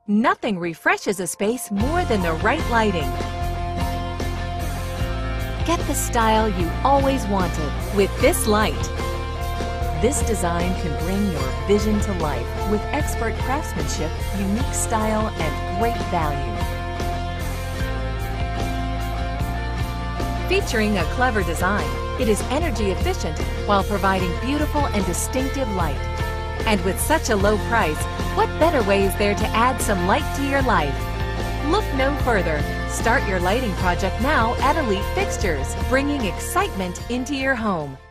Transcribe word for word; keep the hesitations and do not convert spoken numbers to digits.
Nothing refreshes a space more than the right lighting. Get the style you always wanted with this light. This design can bring your vision to life with expert craftsmanship, unique style, and great value. Featuring a clever design, it is energy efficient while providing beautiful and distinctive light. And with such a low price, what better way is there to add some light to your life? Look no further. Start your lighting project now at Elite Fixtures, bringing excitement into your home.